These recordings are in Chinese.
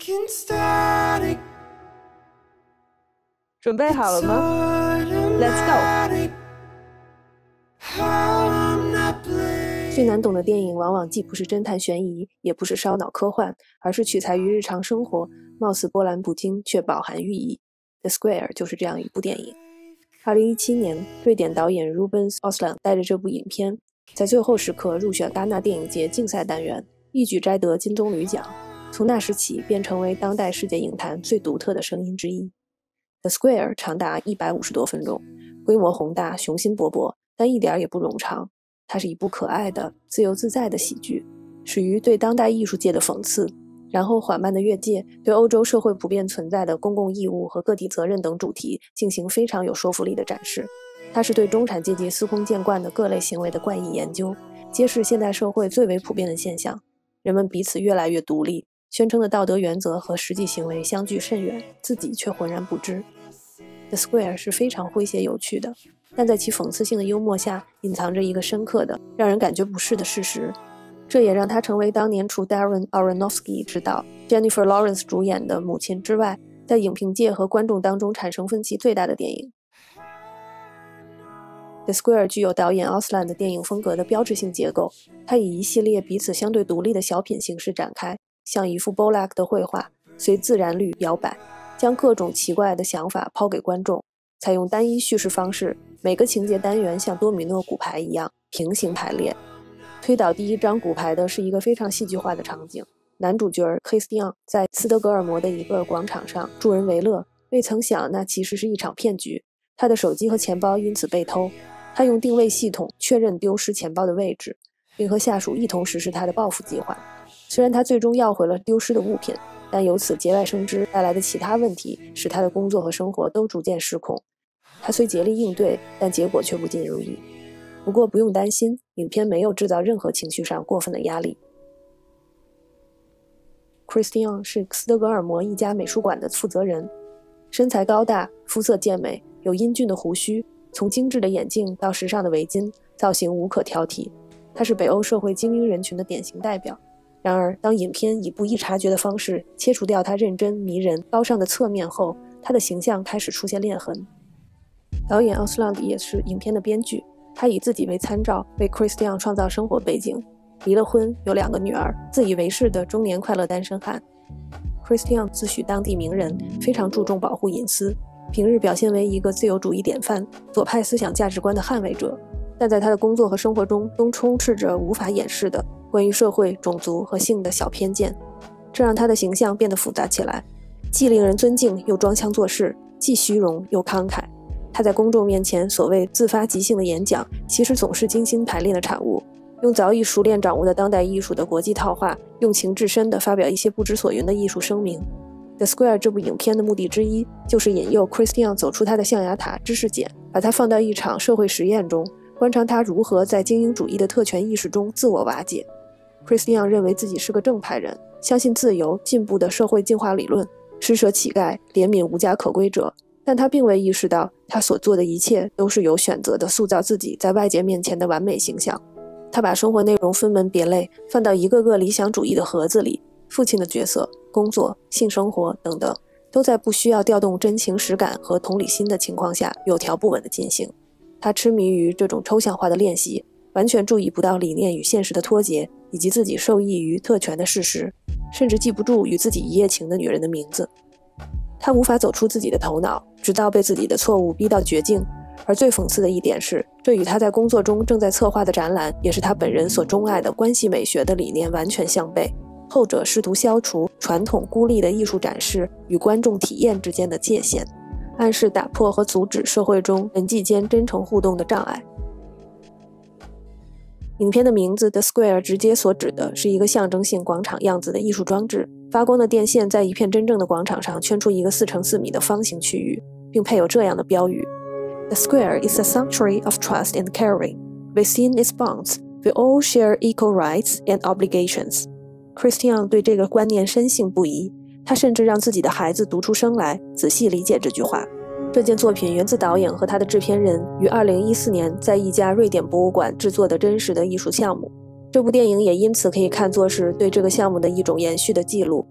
准备好了吗 ？Let's go！ 最难懂的电影往往既不是侦探悬疑，也不是烧脑科幻，而是取材于日常生活，貌似波澜不惊，却饱含寓意。The Square 就是这样一部电影。2017年，瑞典导演 Ruben Östlund 带着这部影片，在最后时刻入选戛纳电影节竞赛单元，一举摘得金棕榈奖。从那时起，便成为当代世界影坛最独特的声音之一。The Square 长达150多分钟，规模宏大，雄心勃勃，但一点也不冗长。它是一部可爱的、自由自在的喜剧，始于对当代艺术界的讽刺，然后缓慢地越界，对欧洲社会普遍存在的公共义务和个体责任等主题进行非常有说服力的展示。它是对中产阶级司空见惯的各类行为的怪异研究，揭示现代社会最为普遍的现象：人们彼此越来越独立，宣称的道德原则和实际行为相距甚远，自己却浑然不知。The Square 是非常诙谐有趣的，但在其讽刺性的幽默下，隐藏着一个深刻的、让人感觉不适的事实。这也让它成为当年除 Darren Aronofsky 执导、Jennifer Lawrence 主演的《母亲》之外，在影评界和观众当中产生分歧最大的电影。The Square 具有导演 Östlund 的电影风格的标志性结构，它以一系列彼此相对独立的小品形式展开，像一幅 Bolak 的绘画，随自然律摇摆，将各种奇怪的想法抛给观众，采用单一叙事方式，每个情节单元像多米诺骨牌一样平行排列。推倒第一张骨牌的是一个非常戏剧化的场景，男主角 Christian 在斯德哥尔摩的一个广场上助人为乐，未曾想那其实是一场骗局，他的手机和钱包因此被偷，他用定位系统确认丢失钱包的位置，并和下属一同实施他的报复计划。虽然他最终要回了丢失的物品，但由此节外生枝带来的其他问题使他的工作和生活都逐渐失控。他虽竭力应对，但结果却不尽如意。不过不用担心，影片没有制造任何情绪上过分的压力。Christian 是斯德哥尔摩一家美术馆的负责人，身材高大，肤色健美，有英俊的胡须，从精致的眼镜到时尚的围巾，造型无可挑剔。他是北欧社会精英人群的典型代表。然而，当影片以不易察觉的方式切除掉他认真、迷人、高尚的侧面后，他的形象开始出现裂痕。导演 Östlund 也是影片的编剧，他以自己为参照，为 Christian 创造生活背景。离了婚，有2个女儿，自以为是的中年快乐单身汉。Christian 自诩当地名人，非常注重保护隐私，平日表现为一个自由主义典范、左派思想价值观的捍卫者，但在他的工作和生活中都充斥着无法掩饰的关于社会、种族和性的小偏见，这让他的形象变得复杂起来，既令人尊敬又装腔作势，既虚荣又慷慨。他在公众面前所谓自发即兴的演讲，其实总是精心排练的产物，用早已熟练掌握的当代艺术的国际套话，用情至深地发表一些不知所云的艺术声明。The Square 这部影片的目的之一，就是引诱 Christian 走出他的象牙塔知识茧，把他放到一场社会实验中，观察他如何在精英主义的特权意识中自我瓦解。Christian 认为自己是个正派人，相信自由进步的社会进化理论，施舍乞丐，怜悯无家可归者，但他并未意识到他所做的一切都是有选择地塑造自己在外界面前的完美形象。他把生活内容分门别类，放到一个个理想主义的盒子里，父亲的角色、工作、性生活等等，都在不需要调动真情实感和同理心的情况下有条不紊地进行。他痴迷于这种抽象化的练习，完全注意不到理念与现实的脱节，以及自己受益于特权的事实，甚至记不住与自己一夜情的女人的名字。他无法走出自己的头脑，直到被自己的错误逼到绝境。而最讽刺的一点是，这与他在工作中正在策划的展览，也是他本人所钟爱的关系美学的理念完全相悖。后者试图消除传统孤立的艺术展示与观众体验之间的界限，暗示打破和阻止社会中人际间真诚互动的障碍。影片的名字 The Square 直接所指的是一个象征性广场样子的艺术装置，发光的电线在一片真正的广场上圈出一个4乘4米的方形区域，并配有这样的标语 The Square is a sanctuary of trust and caring. Within its bounds, we all share equal rights and obligations. Christian 对这个观念深信不疑，他甚至让自己的孩子读出声来，仔细理解这句话。这件作品源自导演和他的制片人于2014年在一家瑞典博物馆制作的真实的艺术项目。这部电影也因此可以看作是对这个项目的一种延续的记录。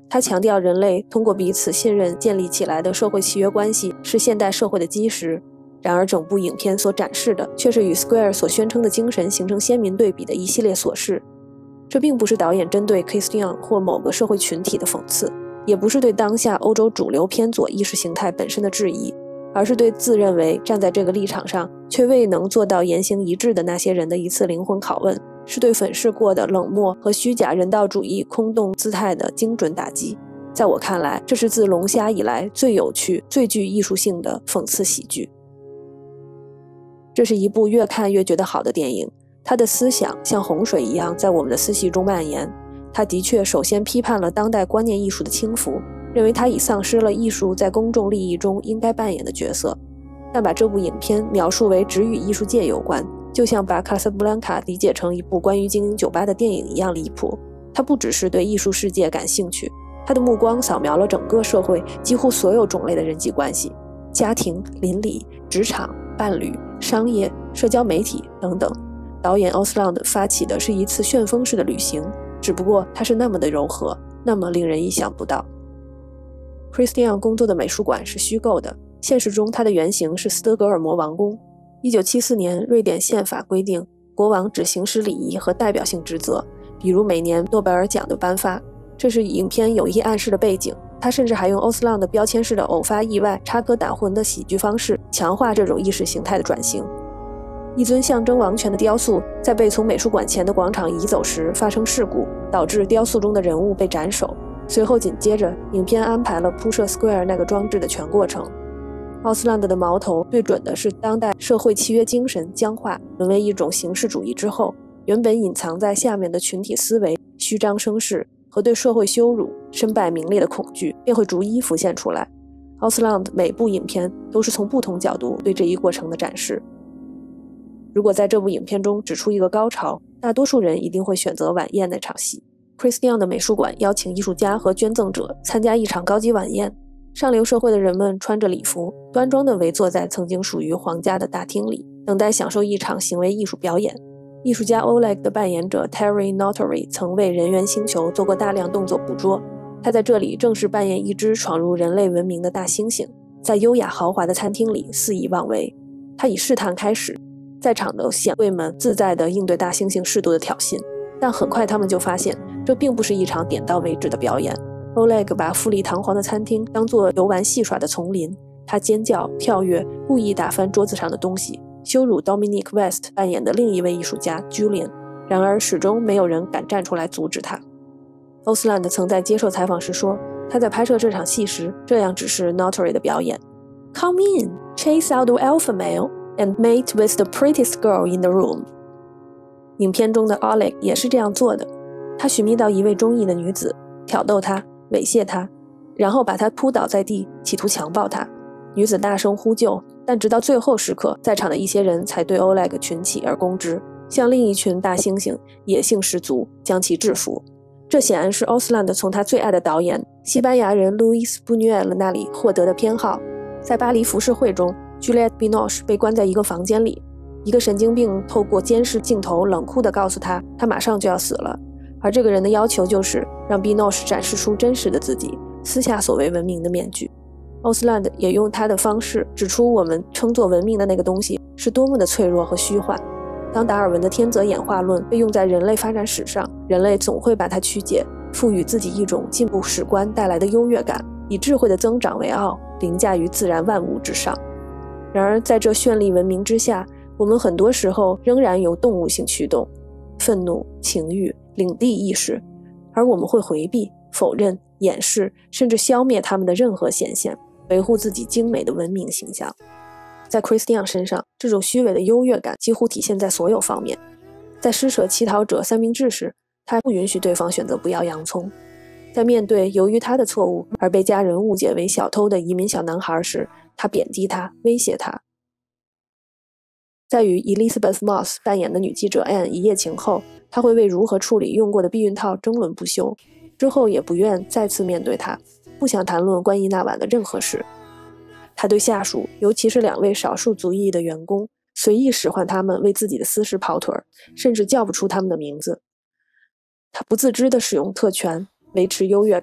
他强调人类通过彼此信任建立起来的社会契约关系是现代社会的基石。然而整部影片所展示的却是与 Square 所宣称的精神形成鲜明对比的一系列琐事。这并不是导演针对 Christian 或某个社会群体的讽刺，也不是对当下欧洲主流偏左意识形态本身的质疑，而是对自认为站在这个立场上却未能做到言行一致的那些人的一次灵魂拷问，是对粉饰过的冷漠和虚假人道主义空洞姿态的精准打击。在我看来，这是自龙虾以来最有趣、最具艺术性的讽刺喜剧。这是一部越看越觉得好的电影，它的思想像洪水一样在我们的思绪中蔓延。它的确首先批判了当代观念艺术的轻浮，认为它已丧失了艺术在公众利益中应该扮演的角色，但把这部影片描述为只与艺术界有关，就像把卡萨布兰卡理解成一部关于经营酒吧的电影一样离谱。它不只是对艺术世界感兴趣，它的目光扫描了整个社会几乎所有种类的人际关系，家庭、邻里、职场、伴侣、商业、社交媒体等等。导演奥斯朗德发起的是一次旋风式的旅行，只不过它是那么的柔和，那么令人意想不到。Christian 工作的美术馆是虚构的，现实中它的原型是斯德哥尔摩王宫。1974年，瑞典宪法规定，国王只行使礼仪和代表性职责，比如每年诺贝尔奖的颁发。这是影片有意暗示的背景。他甚至还用欧斯朗的标签式的偶发意外、插科打诨的喜剧方式，强化这种意识形态的转型。一尊象征王权的雕塑在被从美术馆前的广场移走时发生事故，导致雕塑中的人物被斩首。随后紧接着，影片安排了铺设 Square 那个装置的全过程。奥斯兰德的矛头对准的是当代社会契约精神僵化，沦为一种形式主义之后，原本隐藏在下面的群体思维、虚张声势和对社会羞辱、身败名裂的恐惧便会逐一浮现出来。奥斯朗德每部影片都是从不同角度对这一过程的展示。如果在这部影片中指出一个高潮，大多数人一定会选择晚宴那场戏。Christian 的美术馆邀请艺术家和捐赠者参加一场高级晚宴，上流社会的人们穿着礼服，端庄地围坐在曾经属于皇家的大厅里，等待享受一场行为艺术表演。艺术家 Oleg 的扮演者 Terry Notary 曾为人猿星球做过大量动作捕捉，他在这里正式扮演一只闯入人类文明的大猩猩，在优雅豪华的餐厅里肆意妄为。他以试探开始，在场的显贵们自在地应对大猩猩适度的挑衅，但很快他们就发现这并不是一场点到为止的表演。Oleg 把富丽堂皇的餐厅当作游玩戏耍的丛林，他尖叫、跳跃，故意打翻桌子上的东西，羞辱 Dominic West 扮演的另一位艺术家 Julian， 然而始终没有人敢站出来阻止他。欧斯兰德曾在接受采访时说，他在拍摄这场戏时，这样指示 Notary 的表演 ：Come in, chase out the alpha male, and mate with the prettiest girl in the room。 影片中的 Oleg 也是这样做的，他寻觅到一位中意的女子，挑逗她，猥亵她，然后把她扑倒在地，企图强暴她。女子大声呼救，但直到最后时刻，在场的一些人才对 Oleg 群起而攻之，向另一群大猩猩野性十足，将其制服。这显然是奥斯兰德从他最爱的导演西班牙人 Luis Buñuel 那里获得的偏好。在巴黎浮世绘中， Juliette Binoche 被关在一个房间里，一个神经病透过监视镜头冷酷地告诉他马上就要死了，而这个人的要求就是让 Binoche 展示出真实的自己，撕下所谓文明的面具。奥斯兰德也用他的方式指出我们称作文明的那个东西是多么的脆弱和虚幻。当达尔文的天择演化论被用在人类发展史上，人类总会把它曲解，赋予自己一种进步史观带来的优越感，以智慧的增长为傲，凌驾于自然万物之上。然而在这绚丽文明之下，我们很多时候仍然有动物性驱动，愤怒、情欲、领地意识，而我们会回避、否认、掩饰，甚至消灭它们的任何显现，维护自己精美的文明形象。在 Christian 身上，这种虚伪的优越感几乎体现在所有方面。在施舍乞讨者三明治时，他不允许对方选择不要洋葱。在面对由于他的错误而被家人误解为小偷的移民小男孩时，他贬低他，威胁他。在与 Elizabeth Moss 扮演的女记者 Anne 一夜情后，他会为如何处理用过的避孕套争论不休，之后也不愿再次面对他，不想谈论关于那晚的任何事。他对下属，尤其是2位少数族裔的员工，随意使唤他们为自己的私事跑腿，甚至叫不出他们的名字。他不自知地使用特权，维持优越感，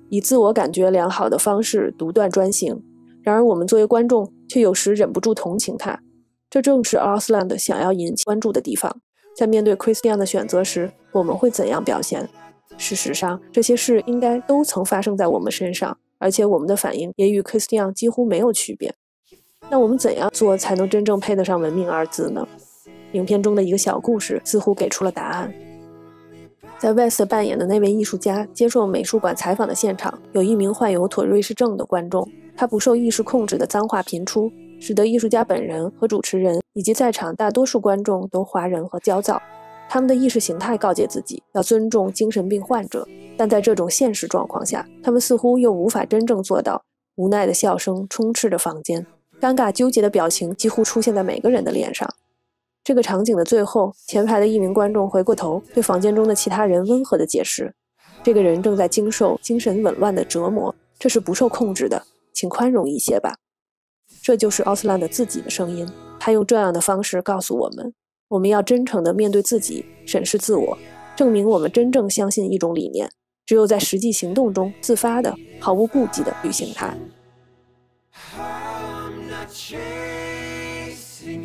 以自我感觉良好的方式独断专行。然而我们作为观众却有时忍不住同情他，这正是奥斯兰想要引起关注的地方。在面对 Christian 的选择时，我们会怎样表现？事实上，这些事应该都曾发生在我们身上，而且我们的反应也与 Christian 几乎没有区别。那我们怎样做才能真正配得上文明二字呢？影片中的一个小故事似乎给出了答案。在 West 扮演的那位艺术家接受美术馆采访的现场，有一名患有妥瑞氏症的观众，他不受意识控制的脏话频出，使得艺术家本人和主持人以及在场大多数观众都哗然和焦躁。他们的意识形态告诫自己要尊重精神病患者，但在这种现实状况下，他们似乎又无法真正做到。无奈的笑声充斥着房间，尴尬纠结的表情几乎出现在每个人的脸上。这个场景的最后，前排的一名观众回过头，对房间中的其他人温和地解释：这个人正在经受精神紊乱的折磨，这是不受控制的，请宽容一些吧。这就是奥斯兰自己的声音，他用这样的方式告诉我们，我们要真诚地面对自己，审视自我，证明我们真正相信一种理念，只有在实际行动中自发的、毫无顾忌地履行它。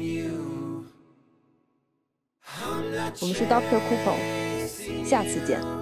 我们是 Dr. Kupo， 下次见。